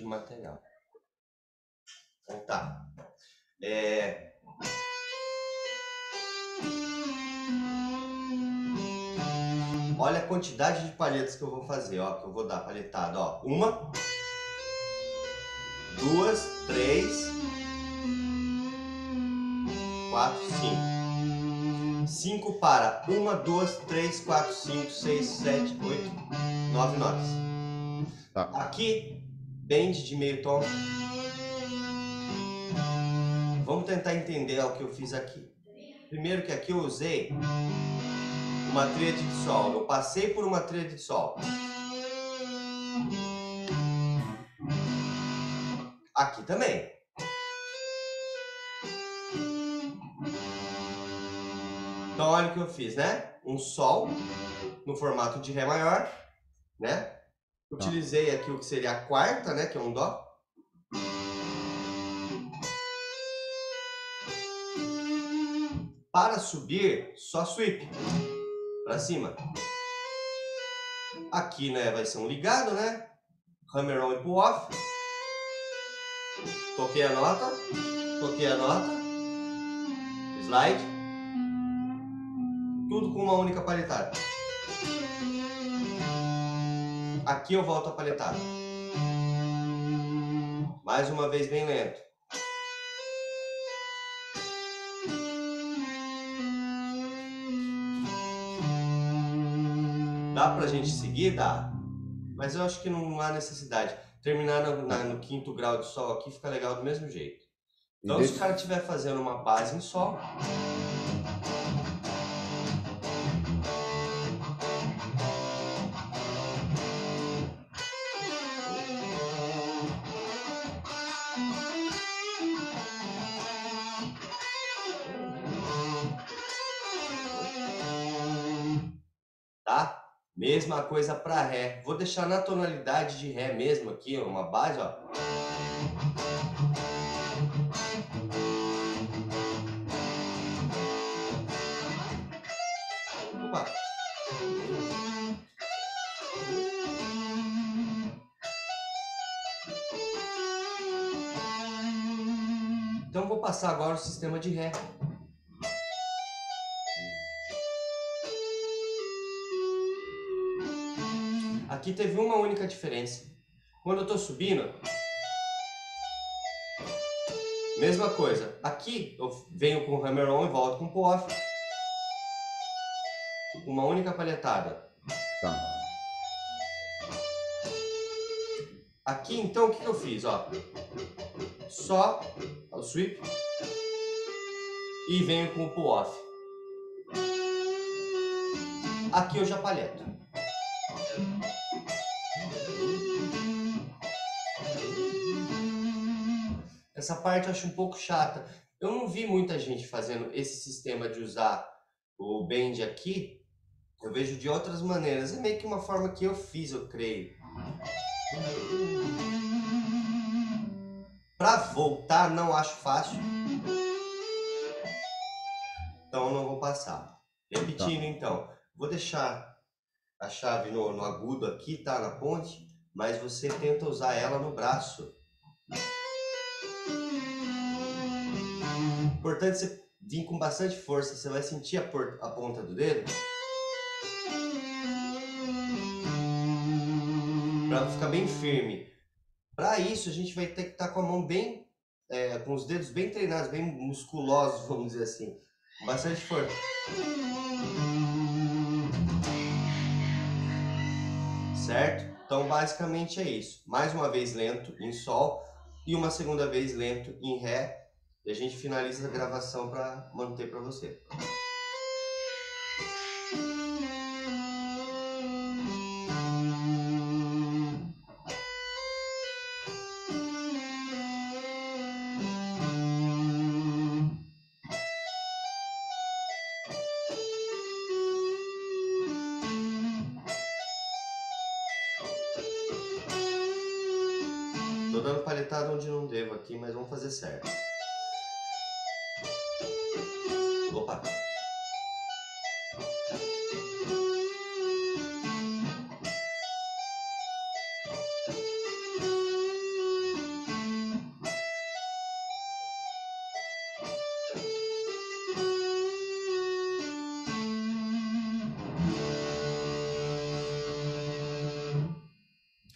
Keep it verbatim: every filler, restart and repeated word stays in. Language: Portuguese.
de material. Então tá. É... Olha a quantidade de palhetas que eu vou fazer, ó, que eu vou dar palhetada, ó. Uma, duas, três, quatro, cinco. Cinco para uma, duas, três, quatro, cinco, seis, sete, oito, nove notas. Tá. Aqui, bend de meio tom. Vamos tentar entender o que eu fiz aqui. Primeiro que aqui eu usei uma tríade de sol. Eu passei por uma tríade de sol. Aqui também. Então olha o que eu fiz, né? Um sol no formato de Ré maior, né? Utilizei aqui o que seria a quarta, né? Que é um Dó. Para subir, só sweep para cima. Aqui, né, vai ser um ligado, né? Hammer on e pull off. Toquei a nota, toquei a nota, slide. Tudo com uma única palhetada. Aqui eu volto a palhetada. Mais uma vez bem lento. Dá pra gente seguir? Dá. Mas eu acho que não há necessidade. Terminar no, na, no quinto grau de sol aqui fica legal do mesmo jeito. Então se o cara estiver fazendo uma base em sol... Tá? Mesma coisa para Ré. Vou deixar na tonalidade de Ré mesmo aqui, uma base, ó. Opa. Então vou passar agora o sistema de Ré. Aqui teve uma única diferença. Quando eu estou subindo, mesma coisa. Aqui eu venho com o hammer on e volto com o pull off. Uma única palhetada. Tá. Aqui então o que eu fiz, ó? Só o sweep e venho com o pull off. Aqui eu já palheto. Essa parte eu acho um pouco chata. Eu não vi muita gente fazendo esse sistema de usar o bend aqui. Eu vejo de outras maneiras. É meio que uma forma que eu fiz, eu creio. Para voltar não acho fácil. Então eu não vou passar. Repetindo tá. Então. Vou deixar a chave no, no agudo aqui, tá? Na ponte. Mas você tenta usar ela no braço. Importante você vir com bastante força, você vai sentir a, por, a ponta do dedo. Para ficar bem firme. Para isso a gente vai ter que estar com a mão bem, é, com os dedos bem treinados, bem musculosos, vamos dizer assim. Com bastante força. Certo? Então basicamente é isso. Mais uma vez lento em Sol e uma segunda vez lento em Ré. E a gente finaliza a gravação para manter para você. Tô dando palhetada onde não devo aqui, mas vamos fazer certo. Opa!